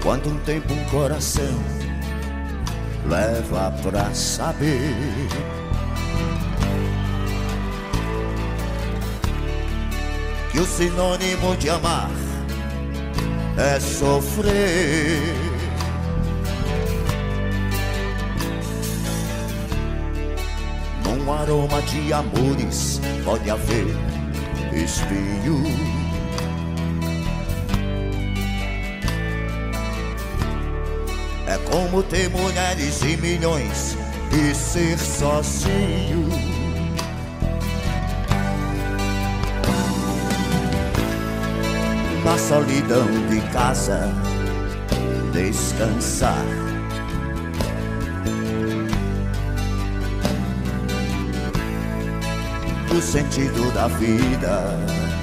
Quanto tempo um coração leva pra saber que o sinônimo de amar é sofrer. Num aroma de amores pode haver espinho. É como ter mulheres e milhões e ser sozinho. Na solidão de casa descansar. O sentido da vida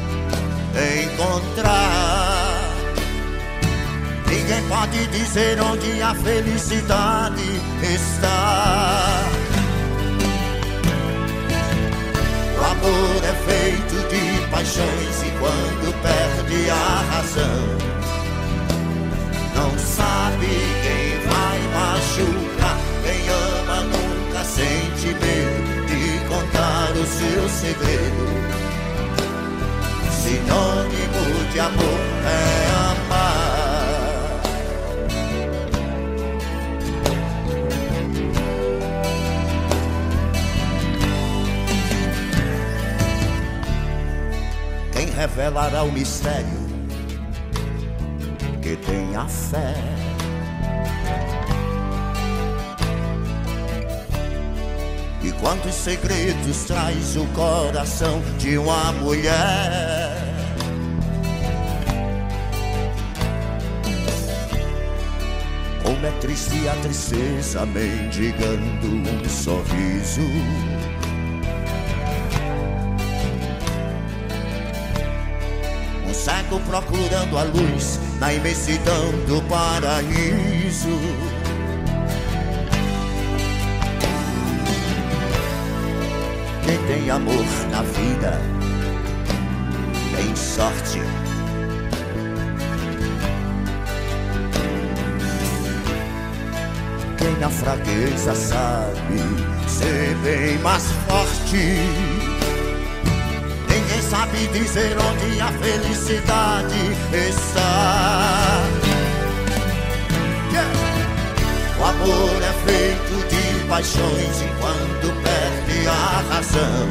encontrar. Ninguém pode dizer onde a felicidade está. O amor é feito de paixões e quando perde a razão, não sabe quem vai machucar. Quem ama nunca sente medo de contar o seu segredo. Sinônimo de amor é amar. Quem revelará o mistério que tem a fé? E quantos segredos traz o coração de uma mulher? Como é triste a tristeza mendigando um sorriso. Um cego procurando a luz na imensidão do paraíso. Quem tem amor na vida tem sorte. Quem na fraqueza sabe ser bem mais forte. Ninguém sabe dizer onde a felicidade está. O amor é feito de paixões e quando perde a razão,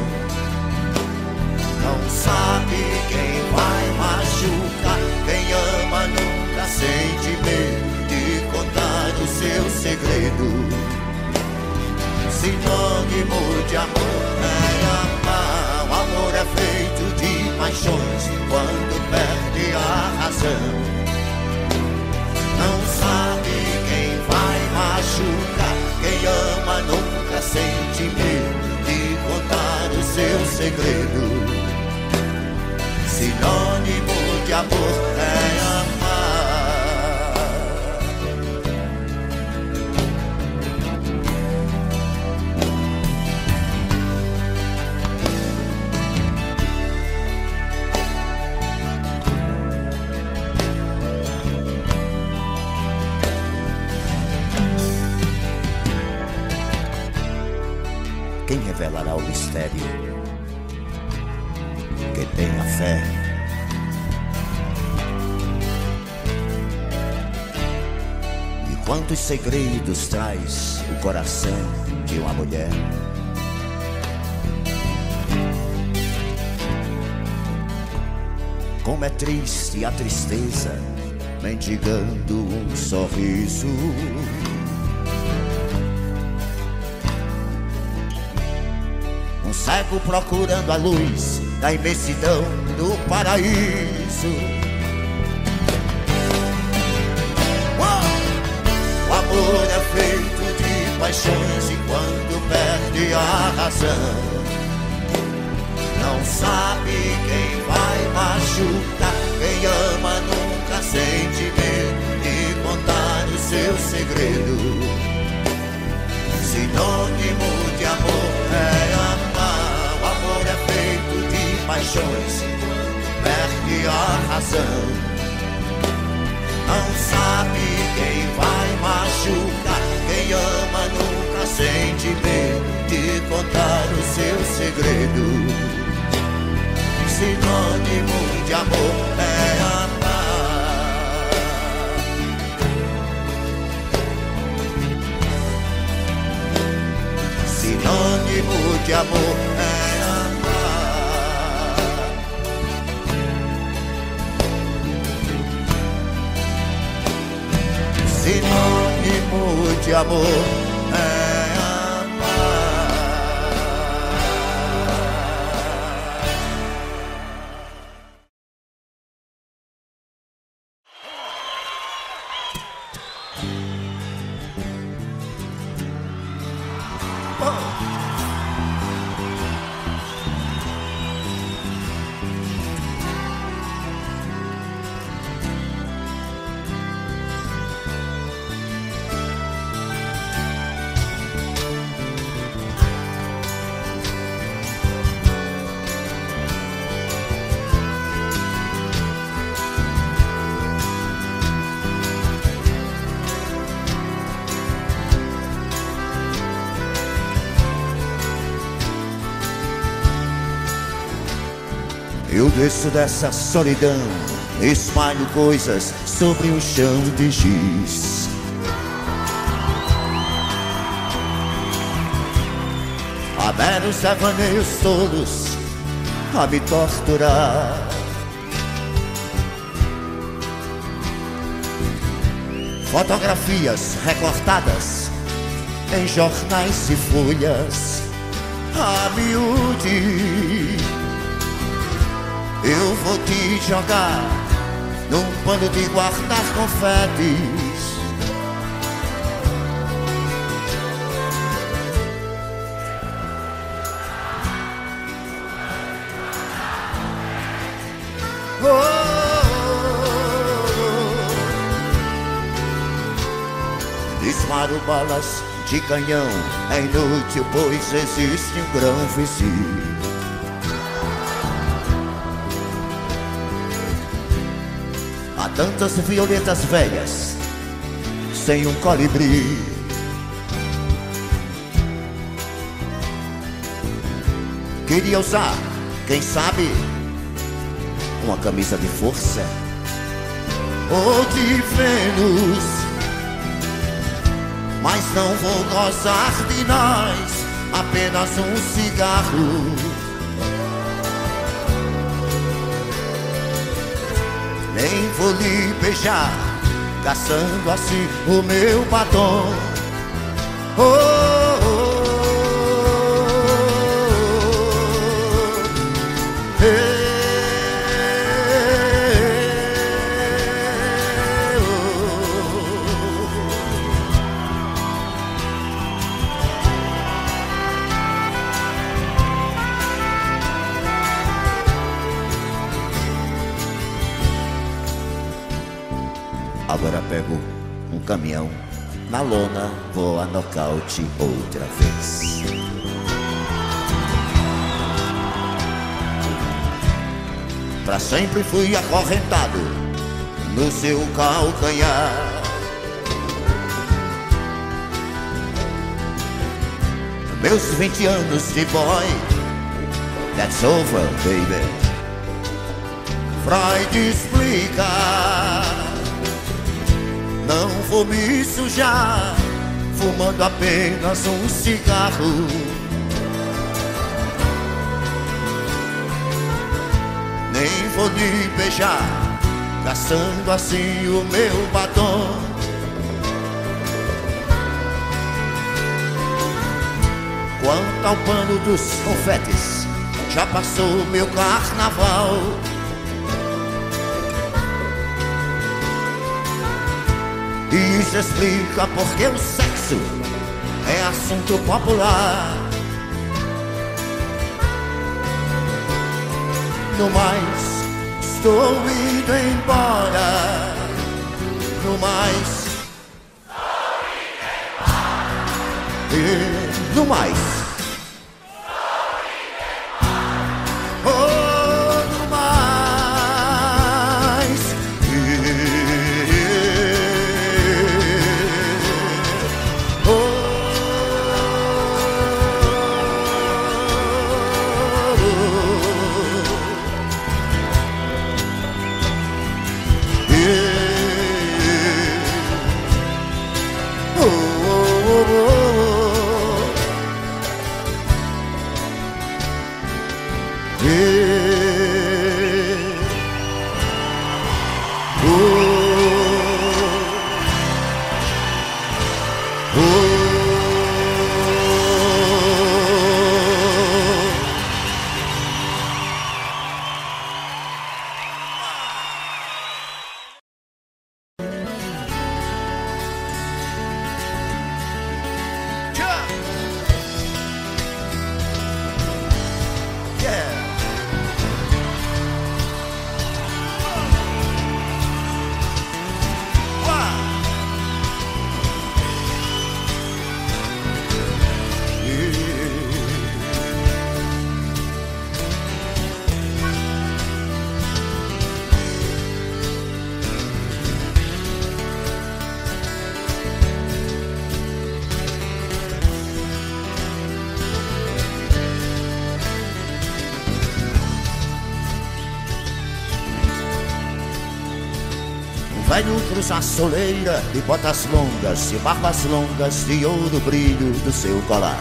não sabe quem vai machucar. Quem ama nunca sente medo de contar o seu segredo. Sinônimo de amor é amar. O amor é feito de paixões e quando perde a razão, não sabe quem vai machucar. Quem ama nunca sente medo de contar o seu segredo. Sinônimo de amor é amar. Quem revelará o mistério que tem a fé? E quantos segredos traz o coração de uma mulher? Como é triste a tristeza mendigando um sorriso. Cego procurando a luz da imensidão do paraíso. O amor é feito de paixões e quando perde a razão, não sabe quem vai machucar. Quem ama nunca sente medo de contar o seu segredo. Sinônimo de amor é amar. O amor é feito de paixões, perde a razão, Não sabe quem vai machucar. Quem ama nunca sente medo de contar o seu segredo. Sinônimo de amor é amar. Sinônimo de amor é amar. Sinônimo de amor é amar. Eu desço dessa solidão, espalho coisas sobre um chão de giz. Há meros devaneios tolos a me torturar. Fotografias recortadas em jornais e folhas a miúde. Eu vou te jogar num pano de guardar confetes. Oh, disparo balas de canhão, é inútil, pois existe um grão vizinho. Há tantas violetas velhas sem um colibri. Queria usar, quem sabe, uma camisa de força ou de Vênus, mas não vou gozar de nós, apenas um cigarro. Nem vou lhe beijar, caçando assim o meu batom. Oh, oh, oh, oh. Agora pego um caminhão, na lona vou a nocaute outra vez. Pra sempre fui acorrentado no seu calcanhar. Meus 20 anos de boy, that's over, baby. Freud explica. Não vou me sujar fumando apenas um cigarro. Nem vou lhe beijar, caçando assim o meu batom. Quanto ao pano dos confetes, já passou meu carnaval. Isso explica porque o sexo é assunto popular. No mais, estou indo embora. No mais, estou indo embora. E no mais, estou indo embora. Oh, no mais, velho cruza a soleira de botas longas e barbas longas de ouro brilho do seu colar.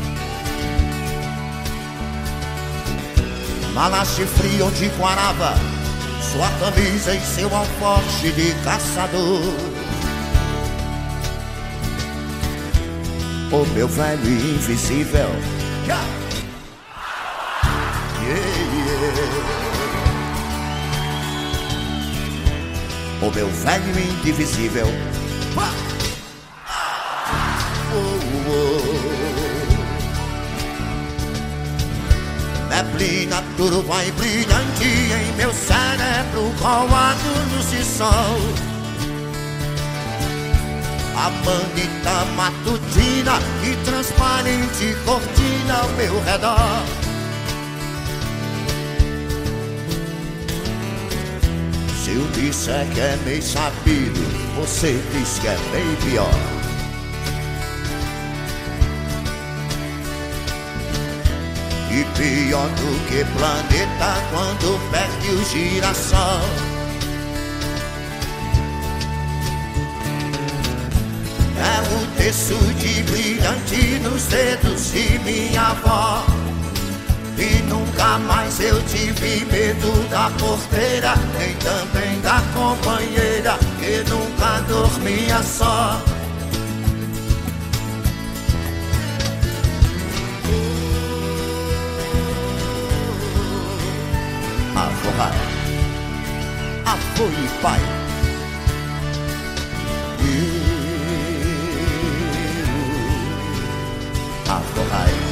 Malas de frio onde quarava sua camisa e seu alforje de caçador. O meu velho invisível, yeah. O meu velho indivisível, neblina, turva e brilhante em meu cérebro colado luz de sol. A manita matutina e transparente cortina ao meu redor. Se eu disser que é meio sabido, você diz que é meio pior. E pior do que planeta quando perde o girassol. É o terço de brilhante nos dedos de minha avó. E nunca mais eu tive medo da porteira, nem também da companheira, que nunca dormia só. Avó, avô e pai. Avó,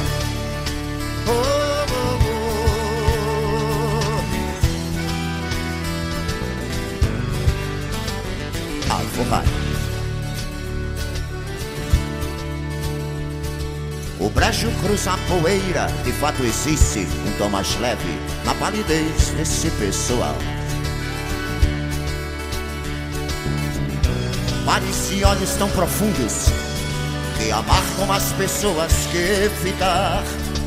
o brejo cruza a poeira, de fato existe um tom mais leve na palidez desse pessoal. Parece olhos tão profundos que amargam as pessoas que ficar,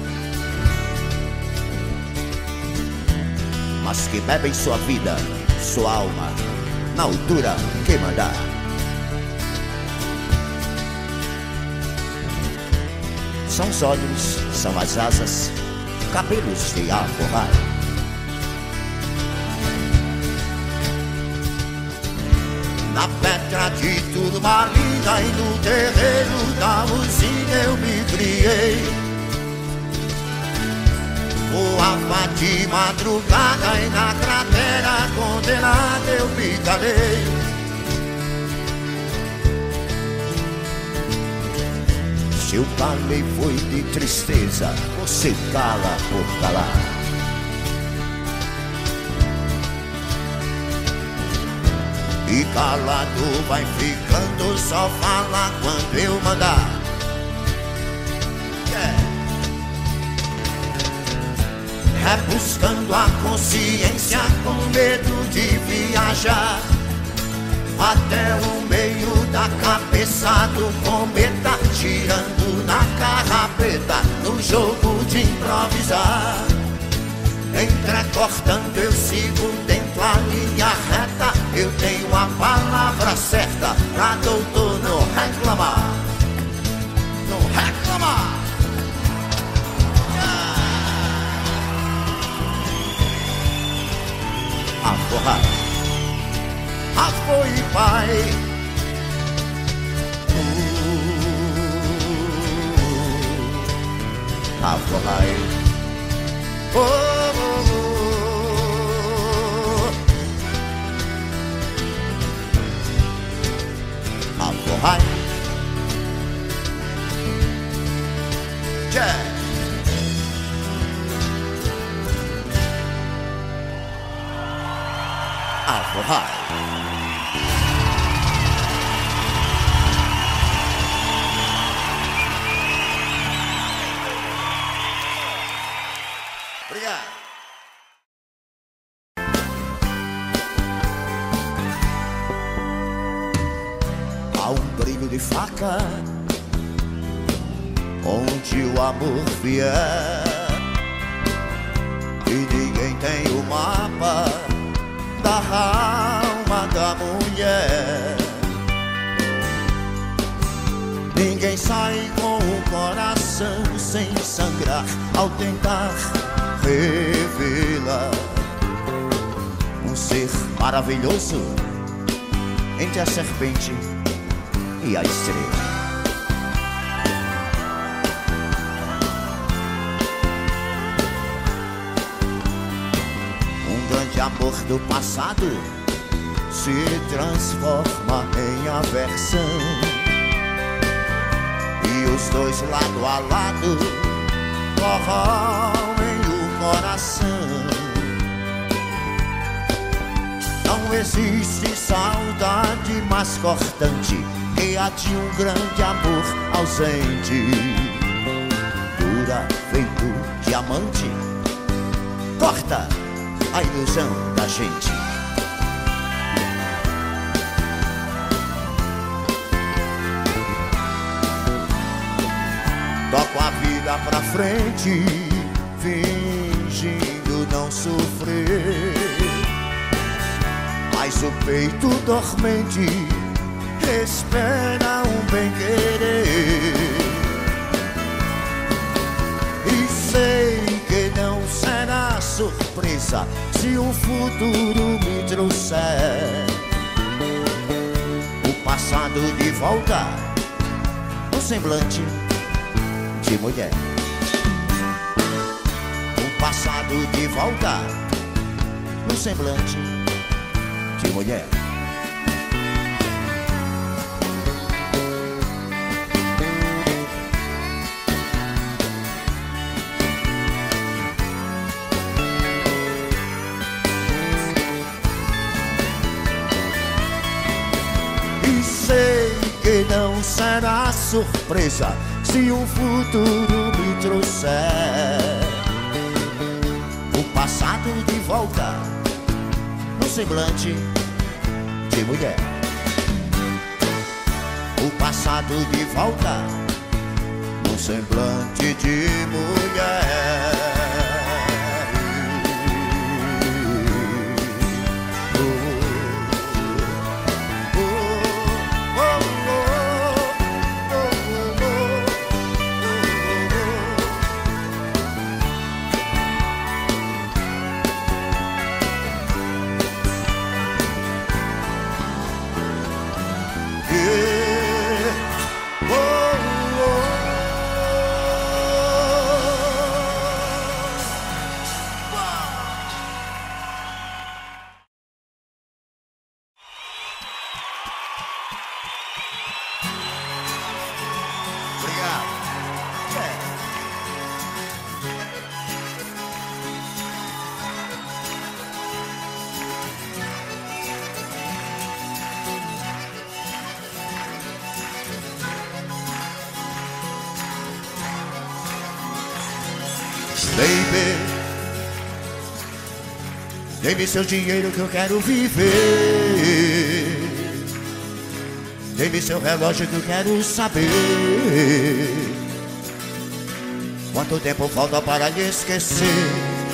mas que bebem sua vida, sua alma, na altura que mandar. São os olhos, são as asas, cabelos de aforrar. Na pedra de turma linda e no terreiro da usina eu me criei. Voava de madrugada e na cratera condenada eu me calei. Se eu calei foi de tristeza, você cala por calar. E calado vai ficando, só fala quando eu mandar. Rebuscando a consciência com medo de viajar até o meio da cabeça do cometa, girando na carrapeta, no jogo de improvisar. Entrecortando eu sigo dentro a linha reta, eu tenho a palavra certa pra doutor não reclamar. Não reclamar. Aforrar, avô e pai. Aforrar, oh, oh, oh. Aforrar, yeah. Aforrar. Obrigado. Há um brilho de faca onde o amor vier, e ninguém tem o mapa da alma da mulher. mulher. Ninguém sai com o coração sem sangrar ao tentar revelar um ser maravilhoso entre a serpente e a estrela. Um grande amor do passado se transforma em aversão, e os dois lado a lado corroem o coração. Não existe saudade mais cortante que a de um grande amor ausente. Dura feito diamante, corta a ilusão da gente. Toco a vida pra frente, fingindo não sofrer, mas o peito dormente espera um bem-querer. E sei que não será surpresa se o futuro me trouxer o passado de volta no semblante de mulher. O passado de volta no semblante de mulher. E sei que não será surpresa se o futuro me trouxer o passado de volta no semblante de mulher. O passado de volta no semblante de mulher. Baby, dê-me seu dinheiro que eu quero viver. Dê-me seu relógio que eu quero saber quanto tempo falta para lhe esquecer.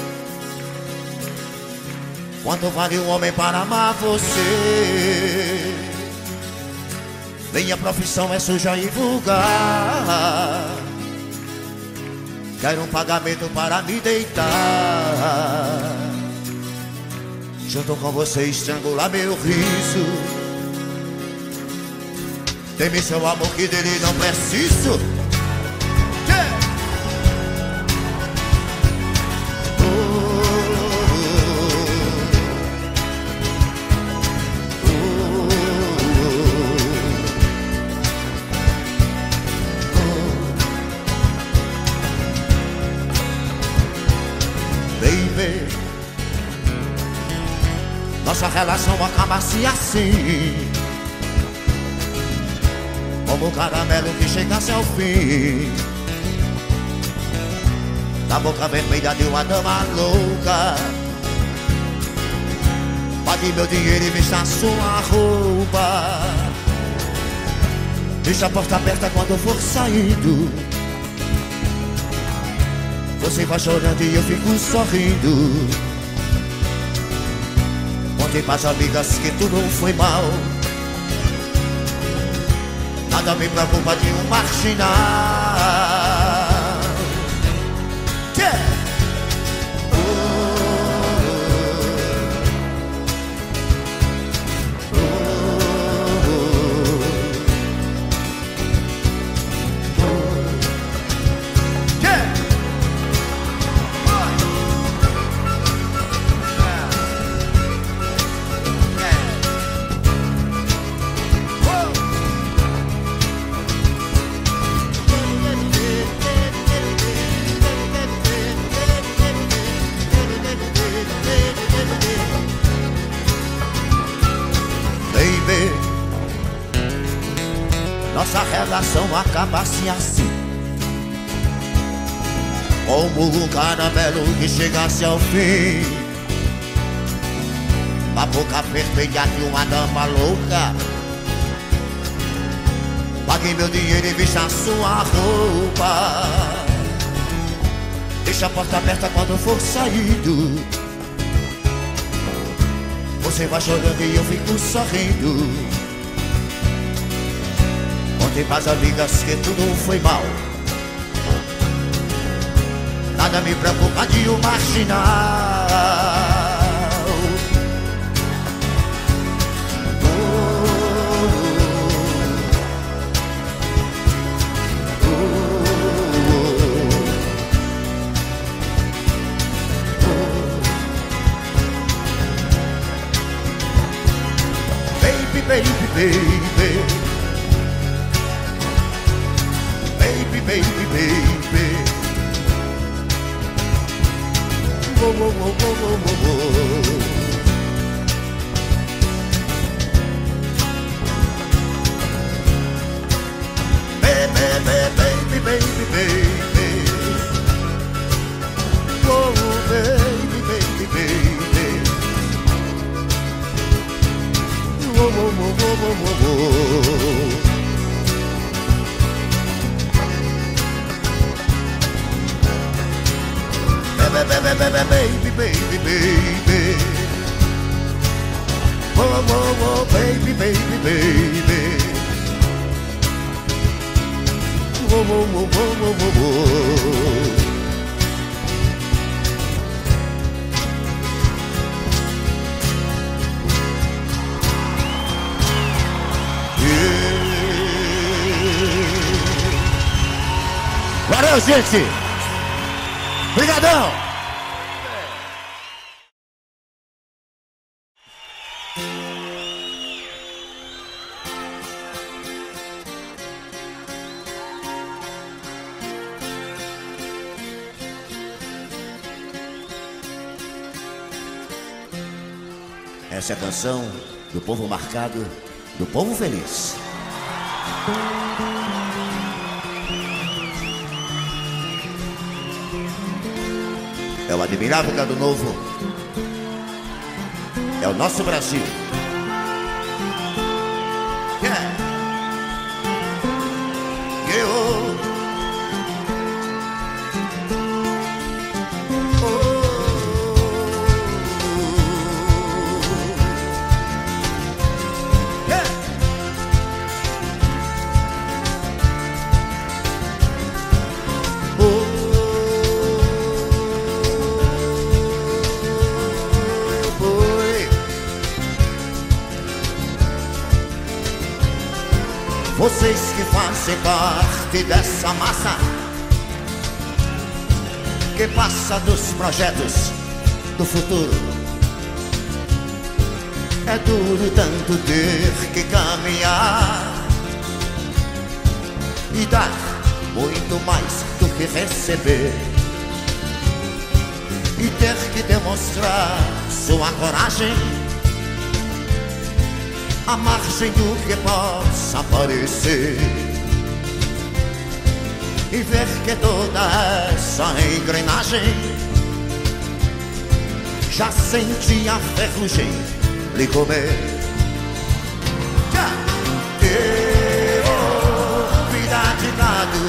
Quanto vale um homem para amar você? Minha profissão é suja e vulgar. Quero um pagamento para me deitar junto com você, estrangular meu riso. Dê-me seu amor que dele não preciso. Nossa relação acaba-se assim, como o caramelo que chegasse ao fim, da boca vermelha de uma dama louca. Pague meu dinheiro e vista sua roupa. Deixa a porta aberta quando for saindo. Você vai chorando e eu fico sorrindo. Contei pras amigas que tudo foi mal. Nada me preocupa de um marginal. Yeah. Nossa relação acabasse assim, como um caramelo que chegasse ao fim. A boca perfeita de uma dama louca. Pague meu dinheiro e vista a sua roupa. Deixa a porta aberta quando for saído. Você vai chorando e eu fico sorrindo. Contei pras amigas que tudo foi mal. Nada me preocupa de um marginal. Baby, baby, baby. Baby, baby, baby. Whoa, whoa, whoa, whoa, whoa, whoa. Baby, baby, baby, baby. Whoa, baby, baby, baby. Whoa, whoa, whoa, whoa, whoa, whoa. Baby, baby, baby. Whoa, whoa, whoa, baby, baby, baby. Whoa, whoa, whoa, whoa, whoa, whoa. Yeah. Valeu, gente! Obrigadão! Essa é a canção do povo marcado, do povo feliz. É o admirável Gado Novo. É o nosso Brasil. Yeah. Yeah. Vocês que fazem parte dessa massa que passa dos projetos do futuro. É duro tanto ter que caminhar e dar muito mais do que receber, e ter que demonstrar sua coragem à margem do que possa aparecer, e ver que toda essa engrenagem já sente a ferrugem lhe comer. Vida de gado,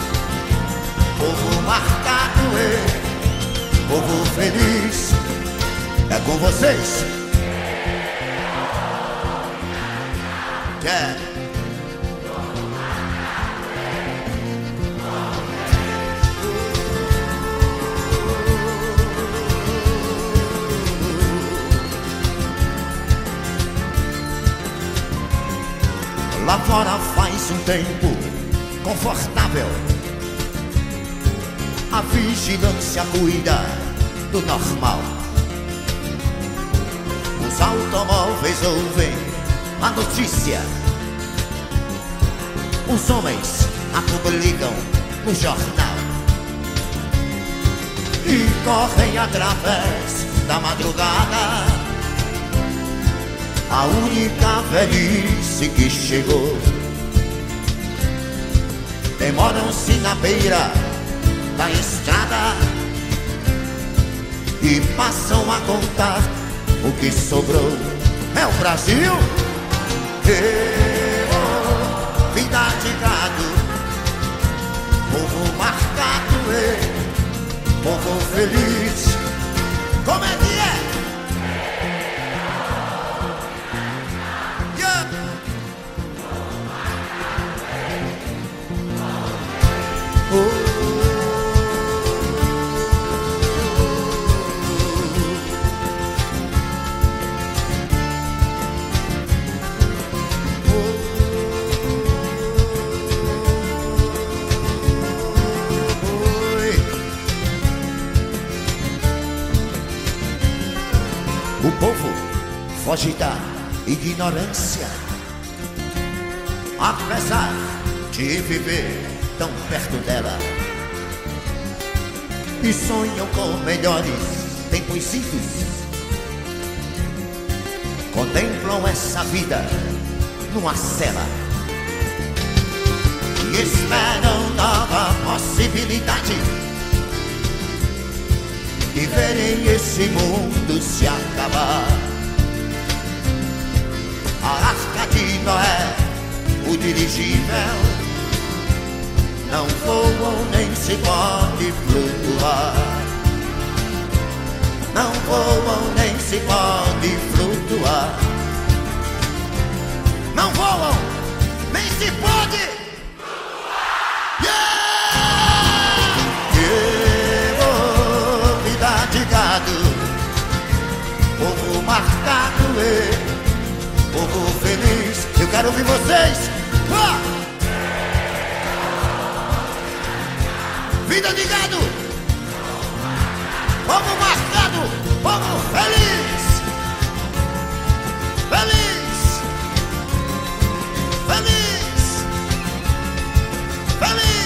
povo marcado, povo feliz, é com vocês. Yeah. Lá fora faz um tempo confortável. A vigilância cuida do normal. Os automóveis ouvem a notícia. Os homens a publicam no jornal e correm através da madrugada. A única velhice que chegou. Demoram-se na beira da estrada e passam a contar o que sobrou. É o Brasil? Vida de gado, povo marcado, povo feliz. Como é que é? O povo foge da ignorância, apesar de viver tão perto dela, e sonham com melhores tempositos. Contemplam essa vida numa cela e esperam nova possibilidade de verem esse mundo se acabar. A Arca de Noé, o dirigível, não voam nem se pode flutuar. Não voam nem se pode flutuar. Não voam nem se pode flutuar. Vida de gado, povo marcado, povo feliz. Eu quero ouvir vocês. Vida de gado, povo marcado, povo feliz. Feliz, feliz, feliz.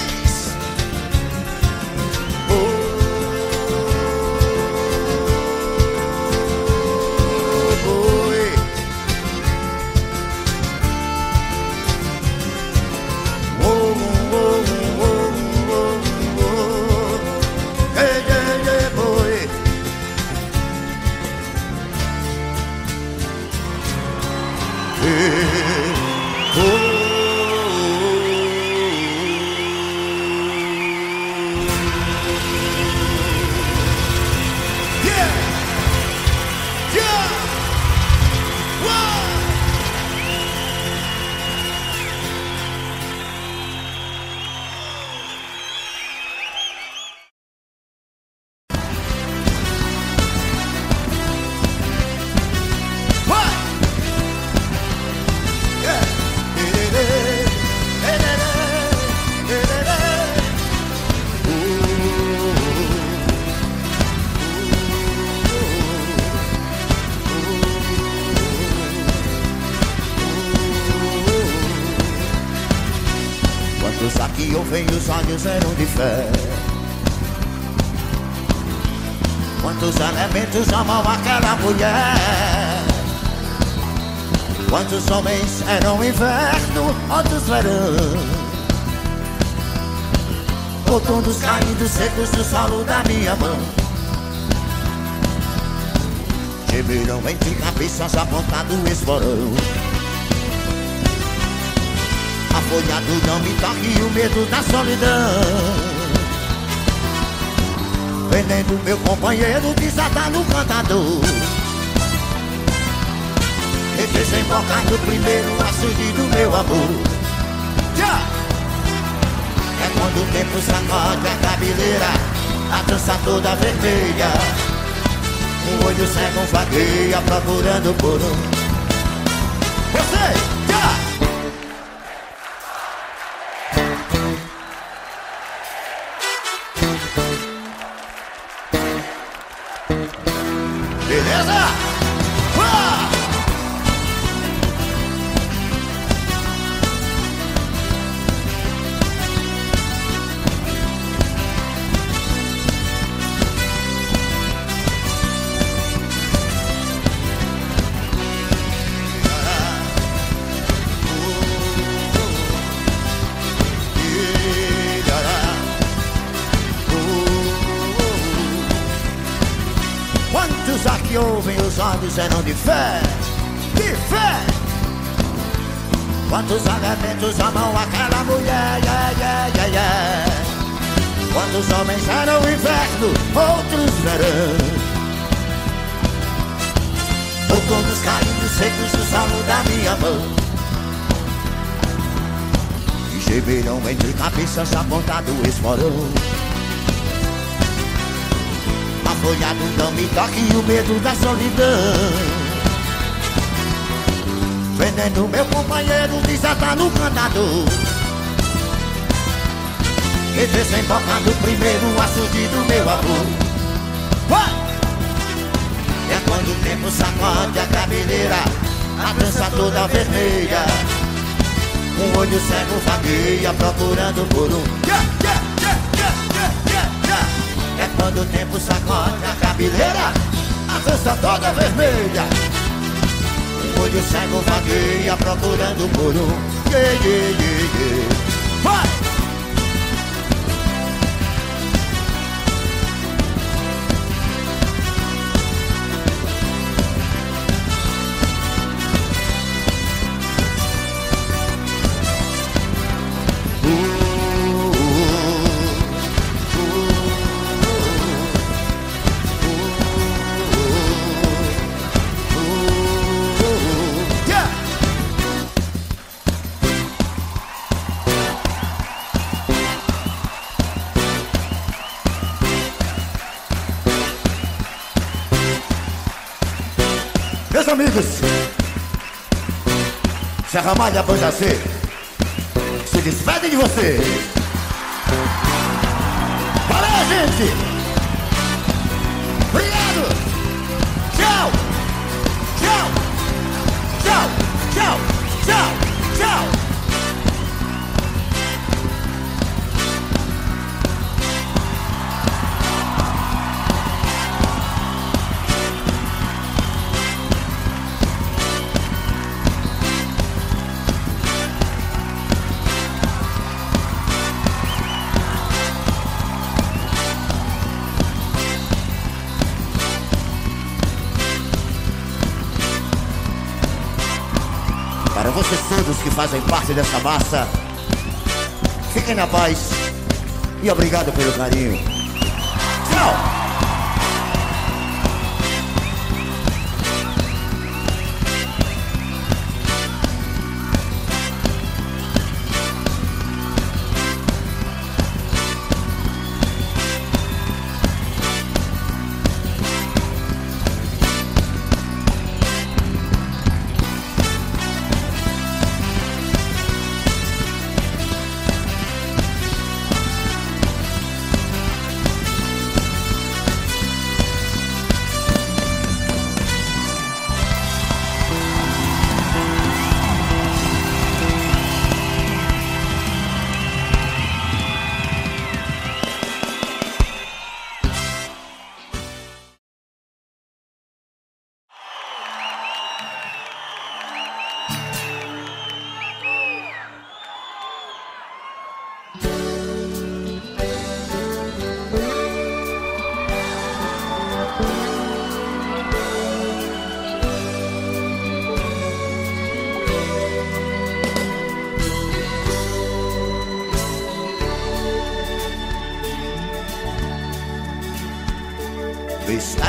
Quantos aqui ouvem os olhos eram de fé? Quantos elementos amam aquela mulher? Quantos homens eram inverno, outros verão? Outonos caindo secos do solo da minha mão. Gemeram entre cabeças apontado o esporão. Afolhado não me toque o medo da solidão. Vendendo meu companheiro desatar no cantador. E desembocar no primeiro açude do amor. É quando o tempo sacode a cabeleira, a trança toda vermelha, um olho cego vagueia procurando por um. Você, beleza? Quantos aqui ouvem os olhos eram de fé? De fé! Quantos arrebentos amam aquela mulher? Quantos homens eram inverno, outros verão? Outonos caindo secos no solo da minha mão, e gemerão entre cabeças apontado o esporão. Apoiado não me toque e o medo da solidão. Veneno meu companheiro desatar no cantador, e desembocando primeiro o açude do meu amor. É quando o tempo sacode a cabeleira, a trança toda vermelha, um olho cego vagueia procurando por um. É quando o tempo sacode a cabeleira, a trança toda vermelha, um olho cego vagueia procurando por um. Vai! Meus amigos, se Ramalho e a Banda C se despedem de você. Valeu, gente! Obrigado! Tchau! Tchau! Tchau! Tchau! Tchau! Tchau! Para vocês todos que fazem parte dessa massa, fiquem na paz e obrigado pelo carinho. Tchau!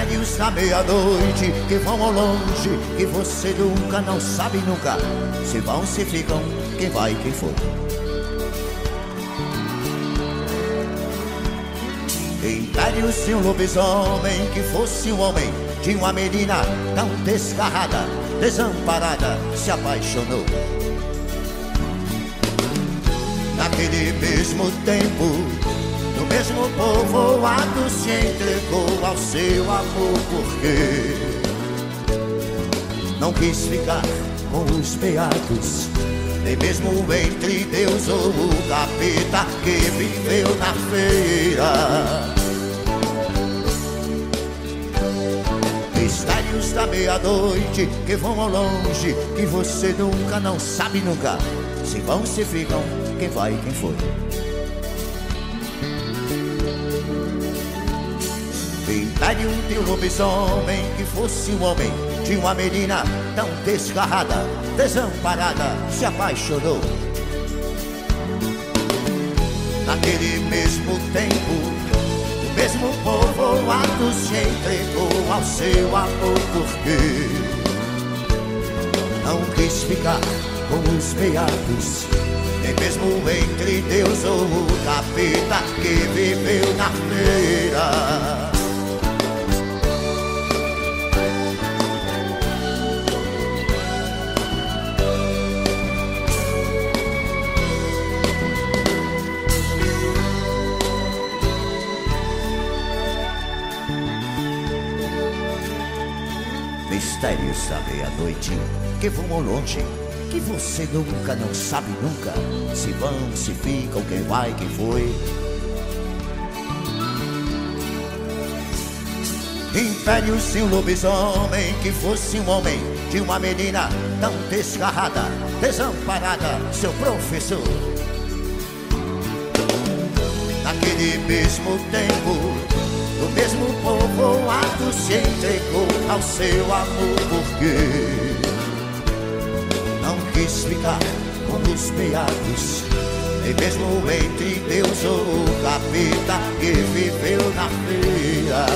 Mistérios da meia-noite que vão ao longe, que você nunca, não sabe nunca, se vão, se ficam, quem vai, quem foi. Impérios de um lobisomem que fosse um homem, de uma menina tão desgarrada, desamparada, se apaixonou. Naquele mesmo tempo, no mesmo povoado, se entregou ao seu amor, porque não quis ficar com os beatos, nem mesmo entre Deus ou o capeta que viveu na feira. Mistérios da meia-noite que vão ao longe, que você nunca, não sabe nunca, se vão, se ficam, quem vai, quem foi. Império de um lobisomem que fosse um homem, de uma menina tão desgarrada, desamparada, se apaixonou. Naquele mesmo tempo, o mesmo povoado se entregou ao seu amor, porque não quis ficar com os beatos, nem mesmo entre Deus ou o capeta que viveu na feira. Mistérios da meia-noite que vão ao longe, que você nunca, não sabe nunca, se vão, se ficam, quem vai, quem foi. Impérios de um lobisomem que fosse um homem, de uma menina tão desgarrada, desamparada, seu professor. Naquele mesmo tempo, no mesmo povoado, se entregou ao seu amor, porque não quis ficar com os beatos, nem mesmo entre Deus ou o capeta que viveu na feira.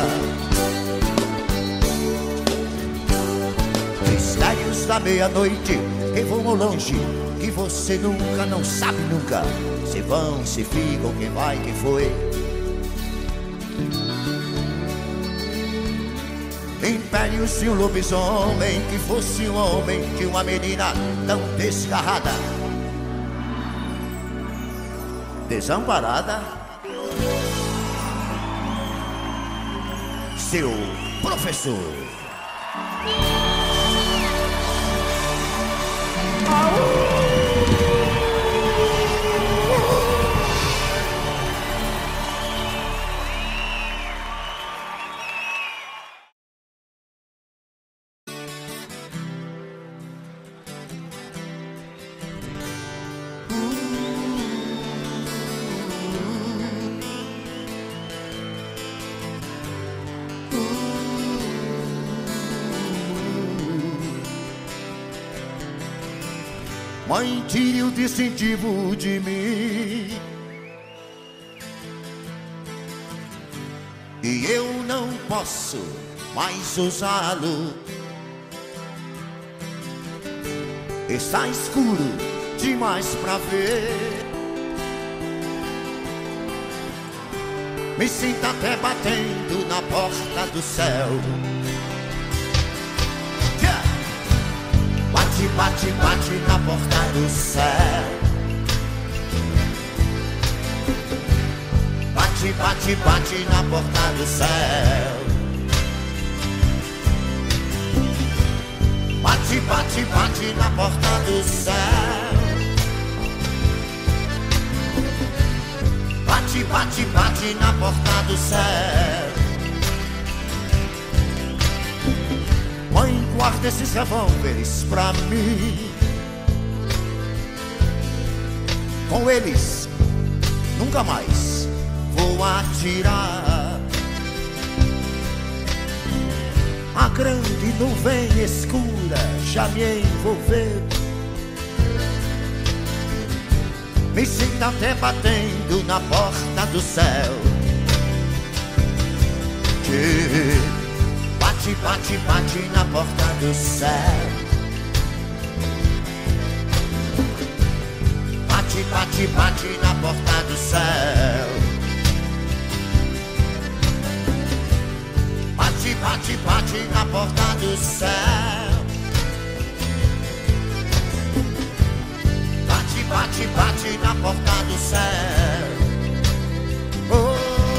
Mistérios da meia-noite que vão ao longe, que você nunca, não sabe nunca, se vão, se ficam, quem vai, quem foi. Impérios de um lobisomem que fosse um homem, de uma menina tão desgarrada, desamparada, seu professor. Mãe, tire o distintivo de mim, e eu não posso mais usá-lo. Está escuro demais pra ver, me sinto até batendo na porta do céu. Bate, bate, bate na porta do céu. Bate, bate, bate na porta do céu. Bate, bate, bate na porta do céu. Bate, bate, bate na porta do céu. Mãe, guarda esses revólveres pra mim. Com eles nunca mais vou atirar. A grande nuvem escura já me envolveu, me sinto até batendo na porta do céu. Bate, bate, bate na porta do céu. Bate, bate, bate na porta do céu. Bate, bate, bate na porta do céu. Bate, bate, bate na porta do céu. Oh.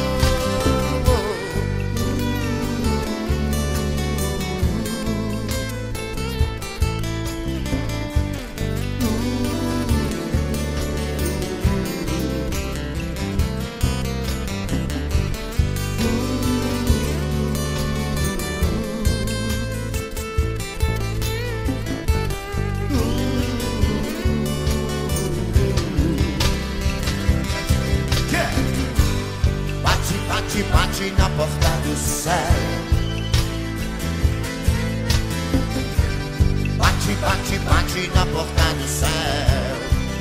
Bate, bate na porta do céu. Bate, bate, bate na porta do céu.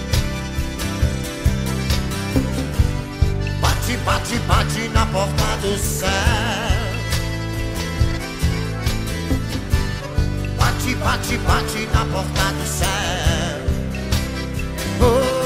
Bate, bate, bate na porta do céu. Bate, bate, bate na porta do céu. Oh.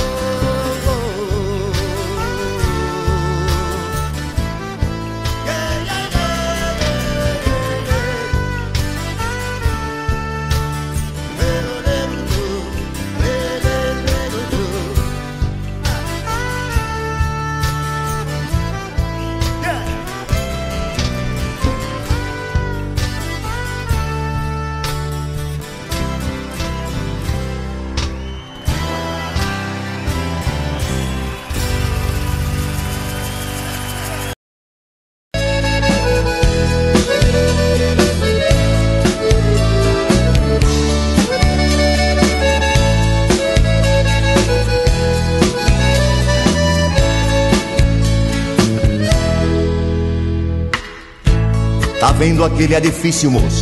Tá vendo aquele edifício, moço?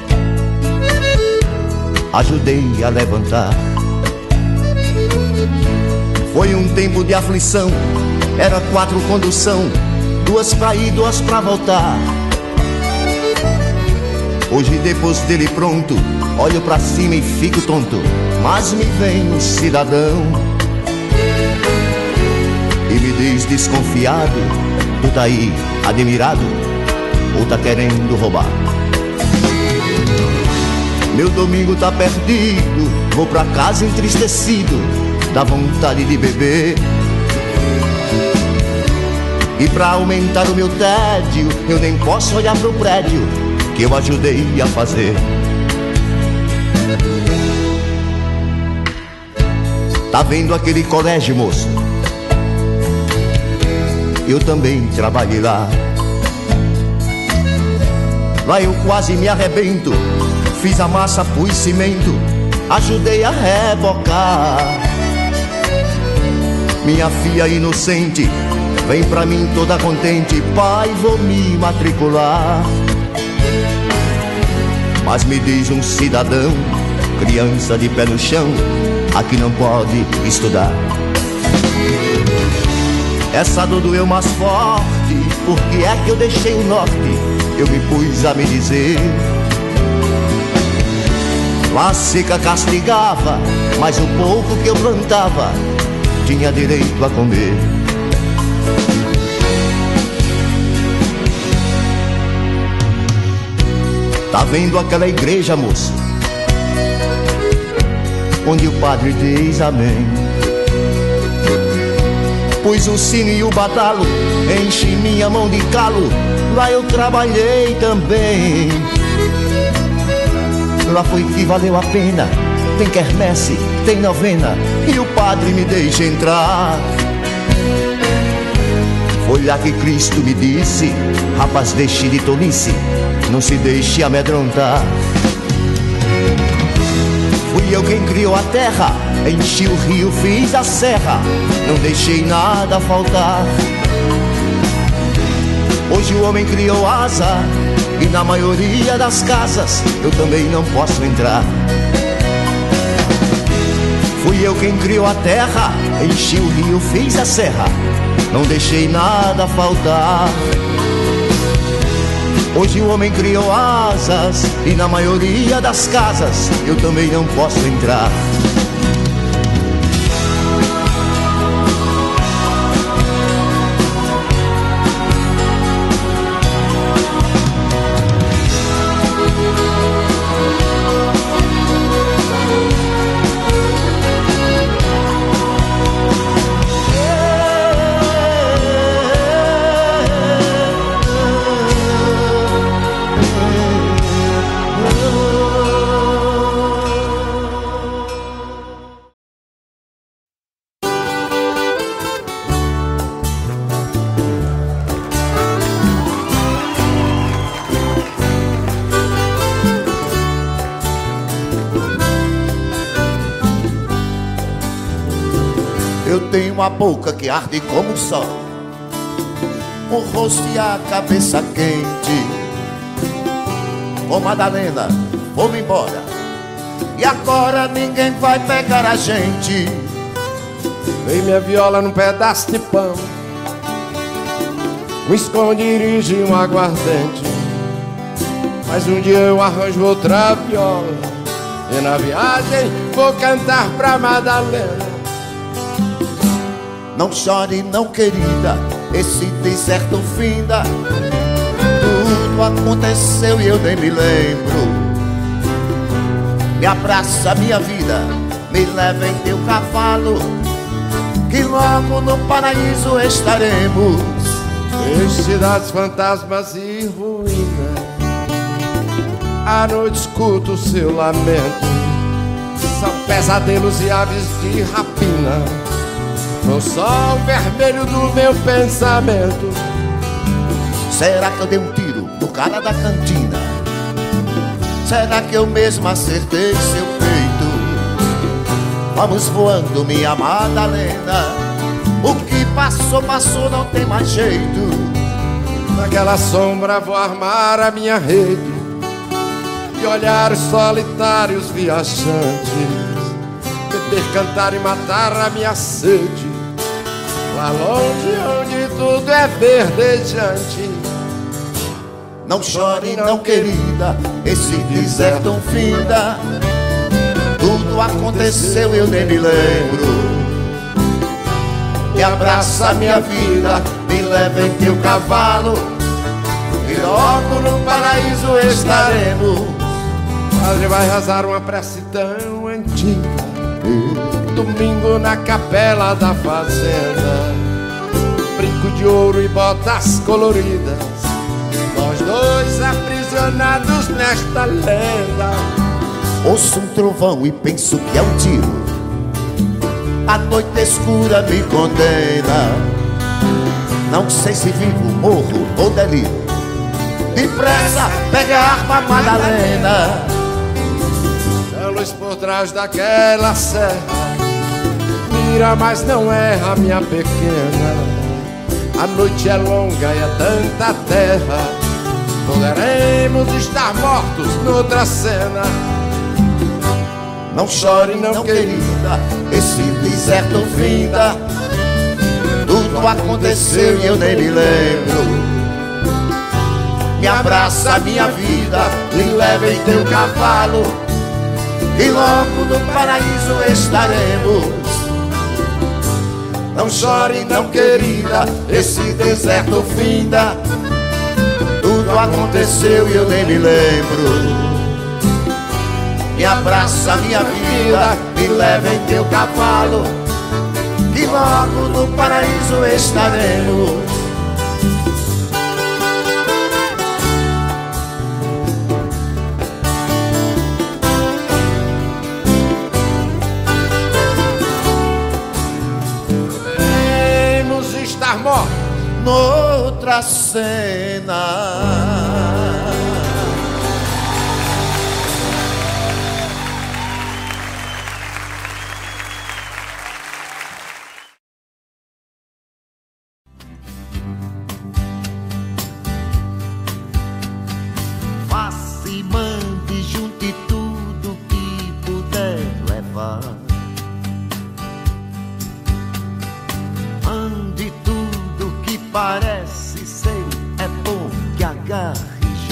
Ajudei a levantar. Foi um tempo de aflição. Era 4 condução, 2 pra ir, 2 pra voltar. Hoje depois dele pronto, olho pra cima e fico tonto. Mas me vem um cidadão e me diz desconfiado: tu tá aí admirado ou tá querendo roubar? Meu domingo tá perdido, vou pra casa entristecido, dá vontade de beber. E pra aumentar o meu tédio, eu nem posso olhar pro prédio que eu ajudei a fazer. Tá vendo aquele colégio, moço? Eu também trabalhei lá. Lá eu quase me arrebento. Fiz a massa, pus cimento, ajudei a rebocar. Minha filha inocente vem pra mim toda contente: pai, vou me matricular. Mas me diz um cidadão, criança de pé no chão, aqui não pode estudar. Essa dor doeu mais forte, porque é que eu deixei o norte. Eu me pus a me dizer: lá seca castigava, mas o pouco que eu plantava tinha direito a comer. Tá vendo aquela igreja, moço, onde o padre diz amém? Pus o sino e o badalo, enchi minha mão de calo, lá eu trabalhei também. Lá foi que valeu a pena, tem quermesse, tem novena, e o padre me deixa entrar. Foi lá que Cristo me disse: rapaz, deixe de tolice, não se deixe amedrontar. Fui eu quem criou a terra, enchi o rio, fiz a serra, não deixei nada faltar. Hoje o homem criou asa, e na maioria das casas eu também não posso entrar. Fui eu quem criou a terra, enchi o rio, fiz a serra, não deixei nada faltar. Hoje o homem criou asas e na maioria das casas eu também não posso entrar. Eu tenho uma boca que arde como o sol, o rosto e a cabeça quente. Ô Madalena, vou-me embora, e agora ninguém vai pegar a gente. Dei minha viola num pedaço de pão, um esconderijo e um aguardente. Mas um dia eu arranjo outra viola, e na viagem vou cantar pra Madalena. Não chore não, querida, esse deserto finda. Tudo aconteceu e eu nem me lembro. Me abraça minha vida, me leva em teu cavalo, que logo no paraíso estaremos. Em cidades, fantasmas e ruínas, à noite escuto o seu lamento. São pesadelos e aves de rapina no sol vermelho do meu pensamento. Será que eu dei um tiro no cara da cantina? Será que eu mesmo acertei seu peito? Vamos voando, minha Madalena, o que passou, passou, não tem mais jeito. Naquela sombra vou armar a minha rede e olhar os solitários viajantes, beber, cantar e matar a minha sede, lá longe onde tudo é verdejante. Não chore não, querida, esse deserto finda. Tudo aconteceu, eu nem me lembro. Me abraça minha vida, me leva em teu cavalo, e logo no paraíso estaremos. Padre vai rezar uma prece tão antiga, domingo na capela da fazenda, brinco de ouro e botas coloridas, nós dois aprisionados nesta lenda. Ouço um trovão e penso que é um tiro, a noite escura me condena. Não sei se vivo, morro ou delírio. Depressa, pega a arma, Madalena. A luz por trás daquela serra mira, mas não erra, minha pequena. A noite é longa e é tanta terra, poderemos estar mortos noutra cena. Não chore não, querida, esse deserto finda. Tudo aconteceu e eu nem me lembro. Me abraça minha vida, me leva em teu cavalo, e logo no paraíso estaremos. Não chore não, querida, esse deserto finda. Tudo aconteceu e eu nem me lembro. Me abraça minha vida, me leva em teu cavalo, e logo no paraíso estaremos. Poderemos estar mortos Noutra cena. Faça e mande, junte tudo que puder levar. Ande tudo que parece seu, é bom que agarre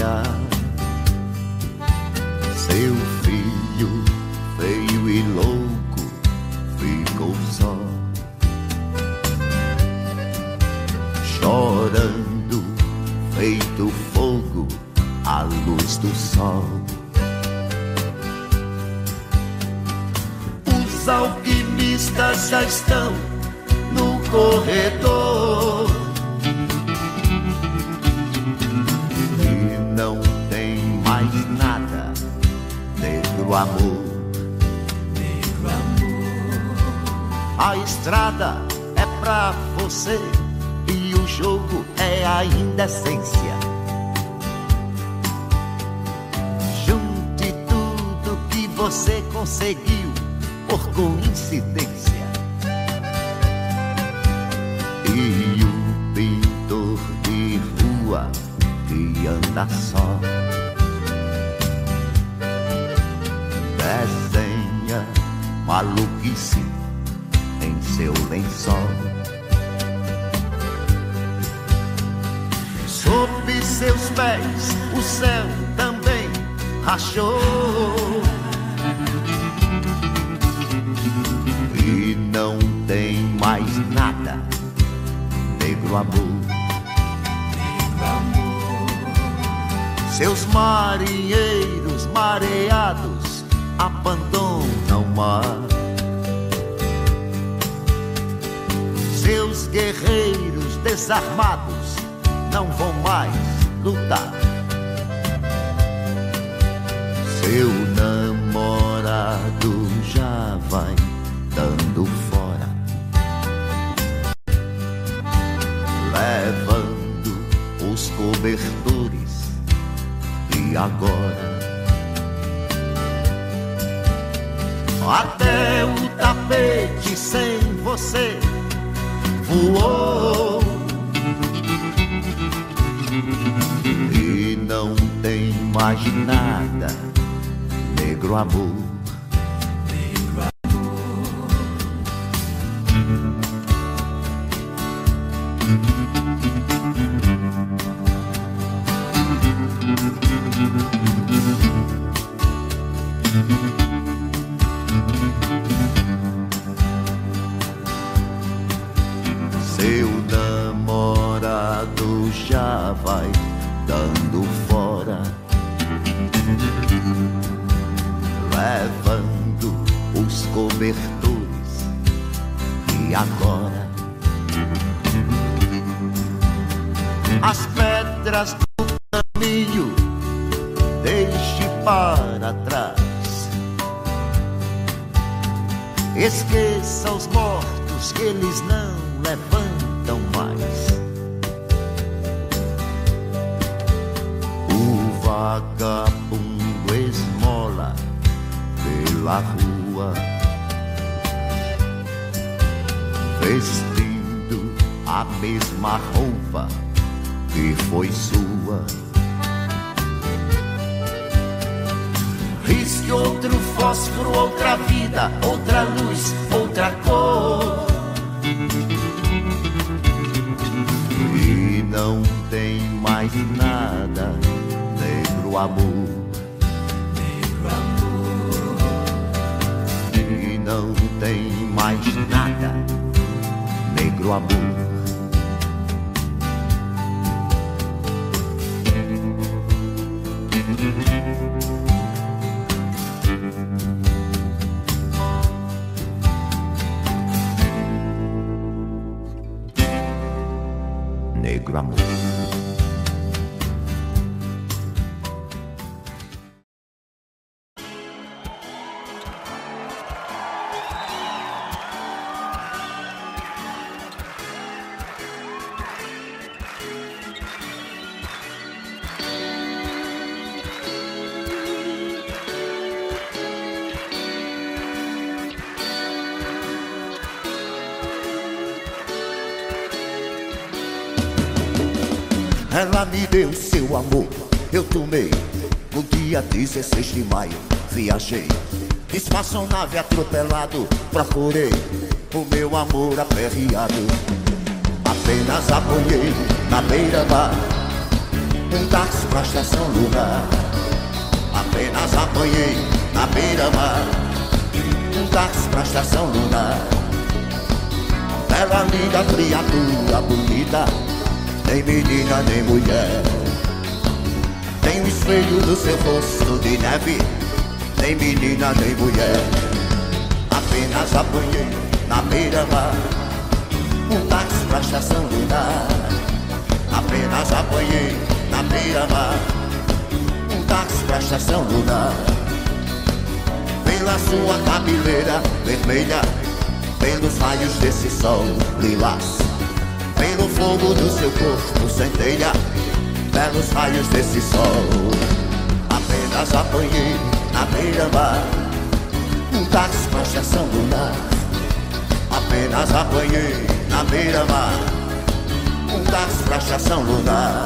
Os alquimistas já estão no corredor e não tem mais nada, negro amor. Negro amor. A estrada é pra você e o jogo é a indecência. Junte tudo que você conseguiu por coincidência. E o pintor de rua que anda só desenha maluquice em seu lençol. Sob seus pés o céu também rachou e não tem mais nada, negro amor. Negro amor. Seus marinheiros mareados abandonam o mar. Seus guerreiros desarmados não vão mais lutar. Seu namorado já vai dando fora, levando os cobertores. E agora até o tapete sem você voou e não tem mais nada, negro amor. Negro amor. Seu namorado já vai dando fora, levando os cobertores. E agora as pedras do caminho deixe para trás. Esqueça os mortos que eles não levantam mais. O vagabundo esmola pela rua, vestindo a mesma roupa que foi sua. Risque outro fósforo, outra vida, outra luz, outra cor. E não tem mais nada, negro amor. Negro amor. E não tem mais nada, negro amor. Negro amor. Ela me deu seu amor, eu tomei no dia 16 de maio. Viajei, espaçonave atropelado, procurei o meu amor aperreado. Apenas apanhei na beira-mar um táxi pra estação lunar. Apenas apanhei na beira-mar um táxi pra estação lunar. Bela, linda, criatura bonita, nem menina nem mulher. Tem o espelho do seu rosto de neve, nem menina nem mulher. A Apenas apanhei na beira-mar um táxi pra estação lunar. Apenas apanhei na beira-mar um táxi pra estação lunar. Pela sua cabeleira vermelha, pelos raios desse sol lilás, pelo fogo do seu corpo centelha, pelos raios desse sol. Apenas apanhei na beira-mar um táxi pra estação lunar. Apenas apanhei na beira-mar um táxi pra estação lunar.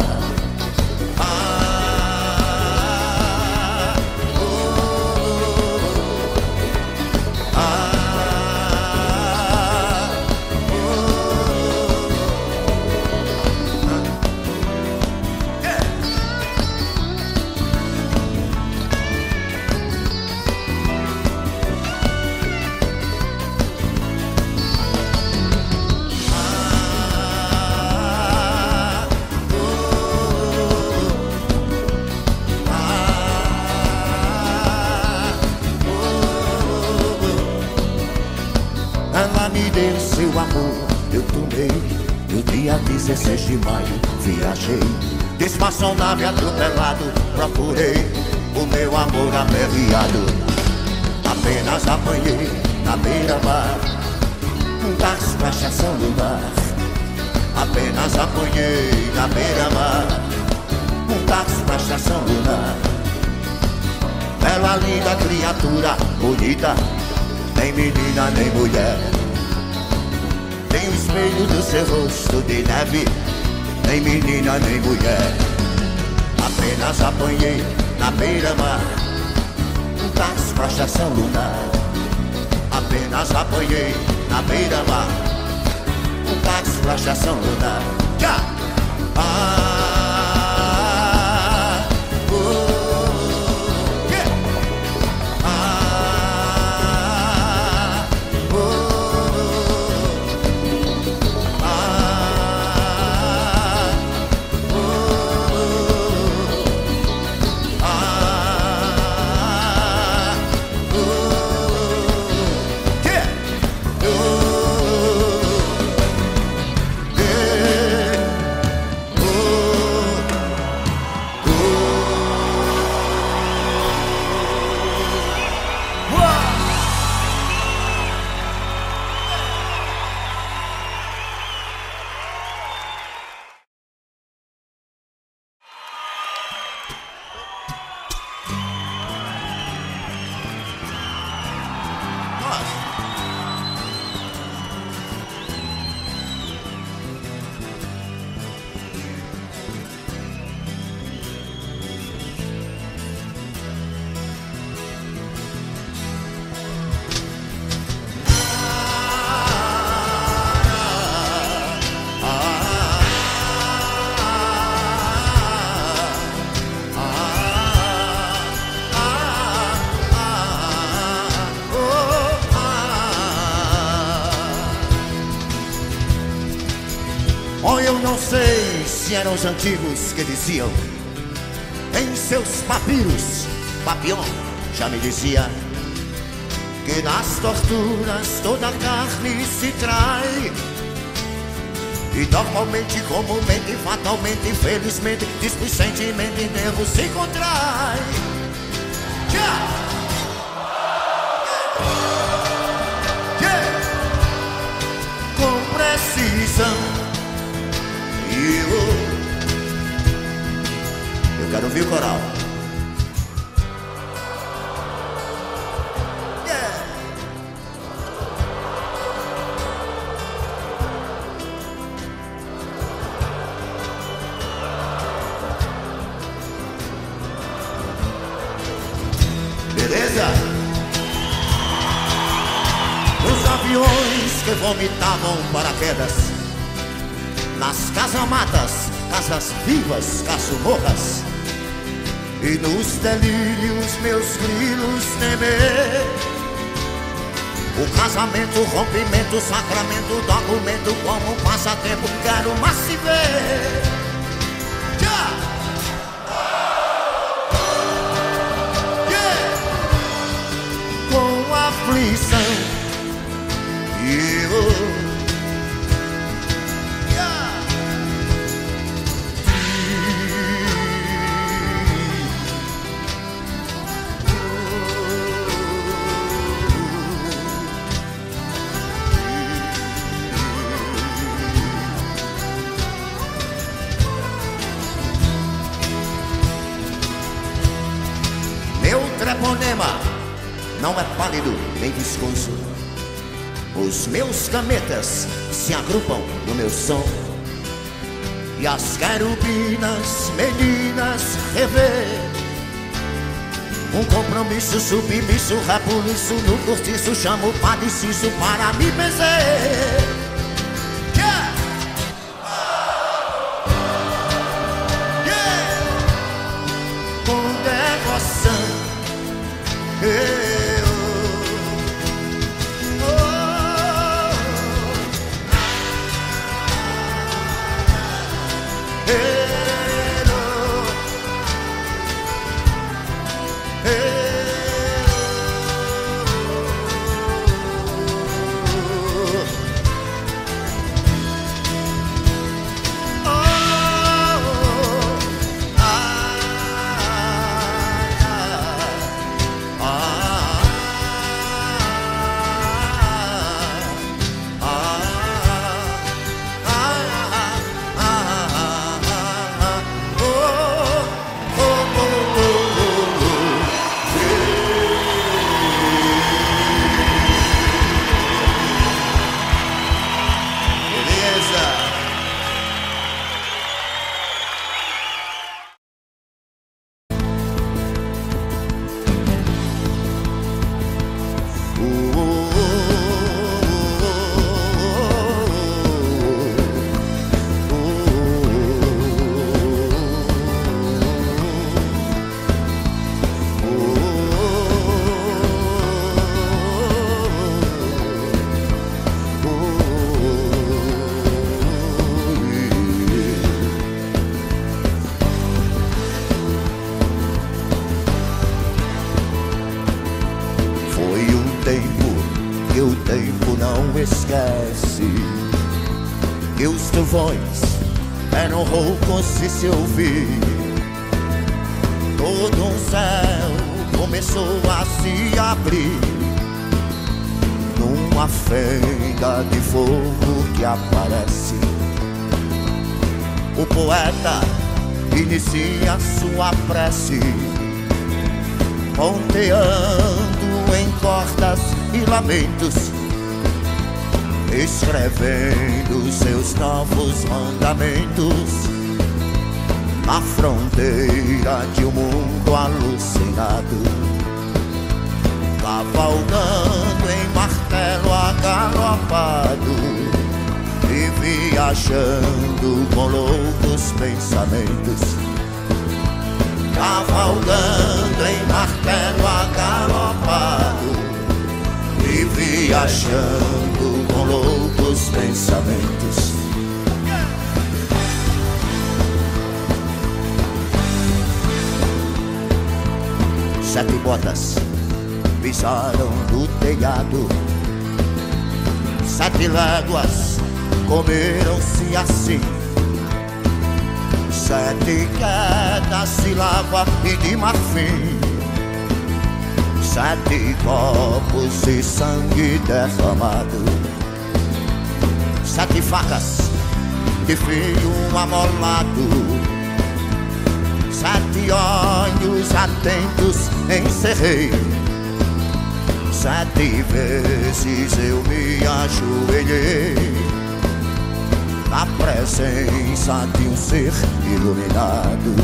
Ela me deu seu amor, eu tomei. No dia 16 de maio viajei, despaçonave atropelado, procurei o meu amor aperreado. Apenas apanhei na beira-mar um táxi pra estação lunar. Apenas apanhei na beira-mar um táxi pra estação lunar. Bela, linda criatura, bonita, nem menina nem mulher. Tem o espelho do seu rosto de neve, nem menina nem mulher. Apenas apanhei na beira-mar um táxi pra estação lunar. Apenas apanhei na beira-mar um táxi pra estação lunar. Já! Oh, eu não sei se eram os antigos que diziam em seus papiros, Papillon já me dizia que nas torturas toda a carne se trai. E normalmente, comumente, fatalmente, infelizmente, displicentemente, nervo se contrai. Yeah! Yeah! Com precisão. Eu quero ouvir o coral. Yeah. Beleza? Os aviões que vomitavam paraquedas nas casamatas, casas vivas, casumorras, e nos delírios meus grilos temer. O casamento, o rompimento, o sacramento, o documento, como um passatempo, quero mais se ver. Yeah! Yeah! Com aflição Meu treponema não é pálido nem viscoso. Os meus gametas se agrupam no meu som. E as querubinas meninas revê um compromisso, submisso, rebuliço no cortiço. Chamo o padre Cício para me benzer. Yeah! Yeah! Com devoção que o tempo não esquece, que os trovões eram roucos de se ouvir. Todo um céu começou a se abrir numa fenda de fogo que aparece. O poeta inicia sua prece, ponteando em cordas e lamentos, escrevendo seus novos mandamentos na fronteira de um mundo alucinado, cavalgando em martelo agalopado e viajando com loucos pensamentos. Cavalgando em martelo agalopado e viajando com loucos pensamentos. Sete botas pisaram no telhado, 7 léguas comeram-se assim. 7 quedas de lava e de marfim, 7 copos de sangue derramado, 7 facas de fio amolado, 7 olhos atentos encerrei. 7 vezes eu me ajoelhei na presença de um ser iluminado.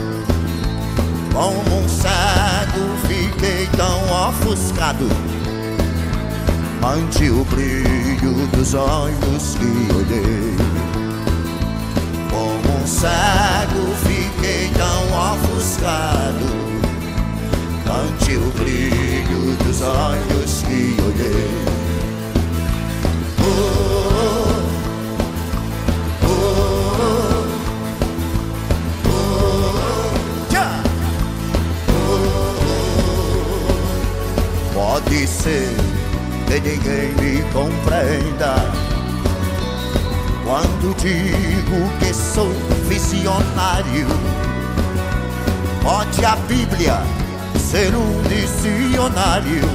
Como um cego fiquei tão ofuscado ante o brilho dos olhos que olhei. Como um cego fiquei tão ofuscado ante o brilho dos olhos que olhei. Pode ser que ninguém me compreenda. Quando digo que sou visionário, pode a Bíblia ser um dicionário,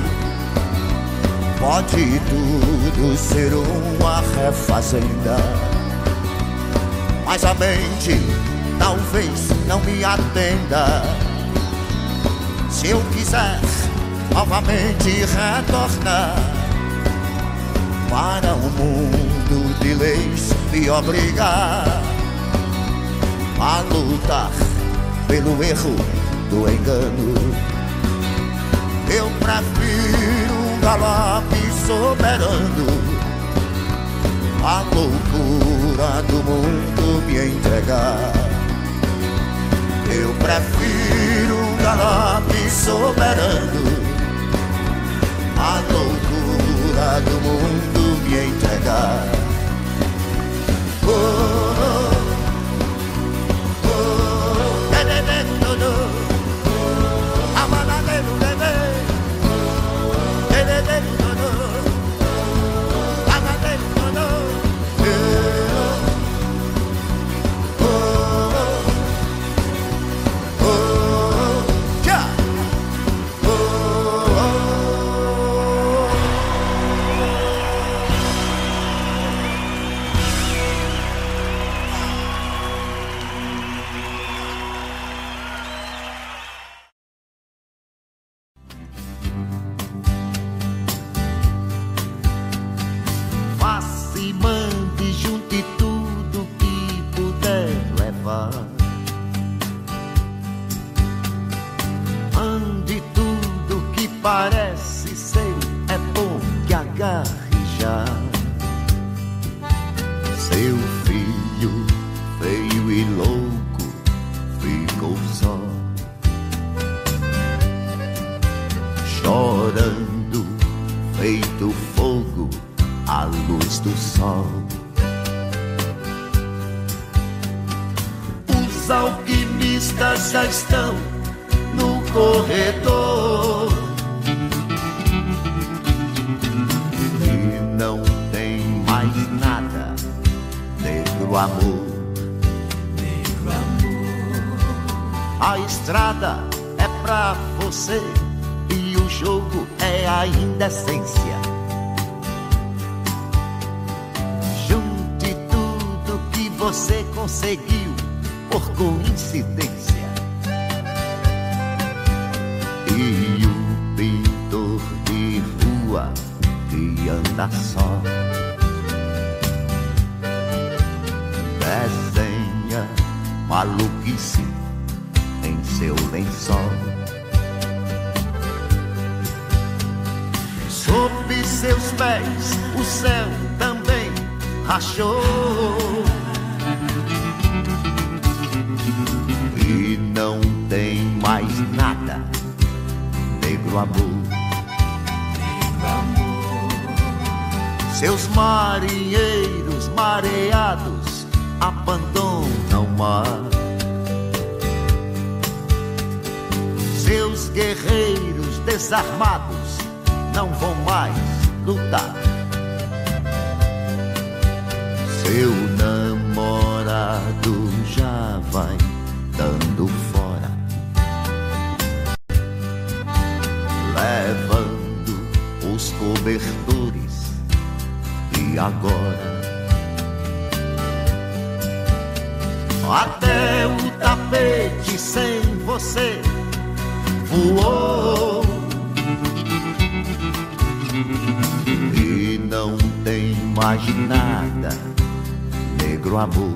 pode tudo ser uma refazenda, mas a mente talvez não me atenda. Se eu quiser novamente retornar para um mundo de leis, me obrigar a lutar pelo erro do engano, eu prefiro um galope soberano, a loucura do mundo me entregar. Eu prefiro um galope soberano, a loucura do mundo me entregar. Oh, oh, oh, ande tudo que parece seu, é bom que agarre já. Seu filho, feio e louco, ficou só, chorando, feito fogo à luz do sol. Os alquimistas já estão no corredor e não tem mais nada, negro amor. Negro amor. A estrada é pra você e o jogo é a indecência. Junte tudo que você conseguiu por coincidência. E o pintor de rua que anda só desenha maluquice em seu lençol. Sob seus pés o céu também rachou e não tem mais nada, negro amor. Negro amor. Seus marinheiros mareados abandonam o mar, seus guerreiros desarmados não vão mais lutar. Seu namorado já vai dando fora, levando os cobertores. E agora até o tapete sem você voou e não tem mais nada, negro amor.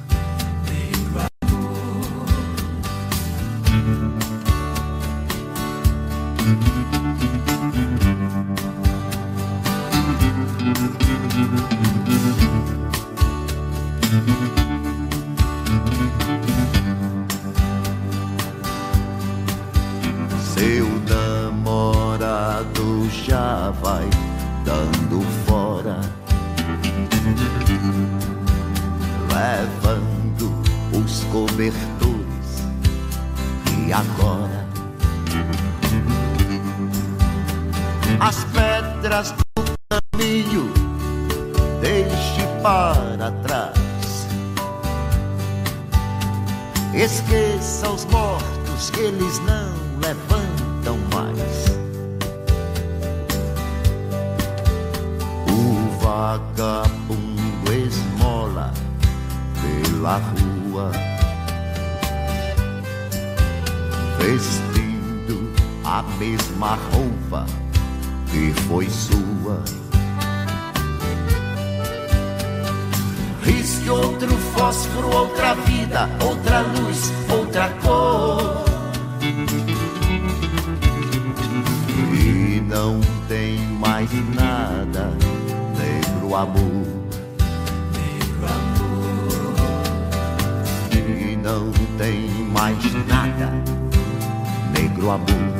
Seu namorado já vai dando fora, levando os cobertores. E agora as pedras do caminho deixe para trás. Esqueça os mortos que eles não levantam mais. O vagabundo esmola pela rua, vestindo a mesma roupa que foi sua. Risque outro fósforo, outra vida, outra luz, outra cor. E não tem mais nada, negro amor. Negro amor. E não tem mais nada, negro amor.